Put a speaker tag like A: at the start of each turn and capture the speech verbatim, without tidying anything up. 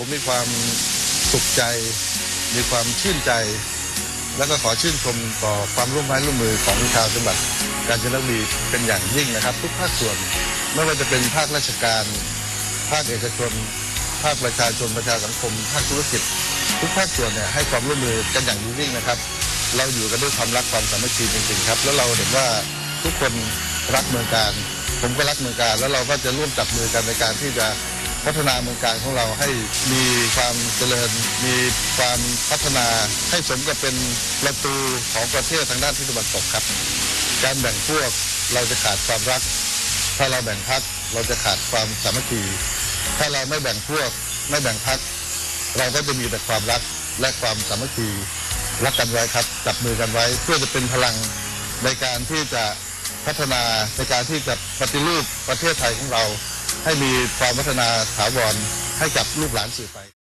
A: ผมมีความสุขใจมีความชื่นใจแล้วก็ขอชื่นชมต่อความร่วมไม้ร่วมมือของชาวจังหวัดกาญจนบุรีเป็นอย่างยิ่งนะครับทุกภาคส่วนไม่ว่าจะเป็นภาคราชการภาคเอกชนภาคประชาชนประชาสังคมภาคธุรกิจทุกภาคส่วนเนี่ยให้ความร่วมมือกันอย่างยิ่งนะครับเราอยู่กันด้วยความรักความสามัคคีจริงๆครับแล้วเราเห็นว่าทุกคนรักเมืองการผมก็รักเมืองการแล้วเราก็จะร่วมจับมือกันในการที่จะพัฒนาเมืองการของเราให้มีความเจริญมีความพัฒนาให้สมกับเป็นประตูของประเทศทางด้านทิศตะวันตกครับการแบ่งพวกเราจะขาดความรักถ้าเราแบ่งพรรคเราจะขาดความสามัคคีถ้าเราไม่แบ่งพวกไม่แบ่งพรรคเราก็จะมีแต่ความรักและความสามัคคีรักกันไว้ครับจับมือกันไว้เพื่อจะเป็นพลังในการที่จะพัฒนาในการที่จะปฏิรูปประเทศไทยของเราให้มีความพัฒนาถาวรให้กับลูกหลานสืบไป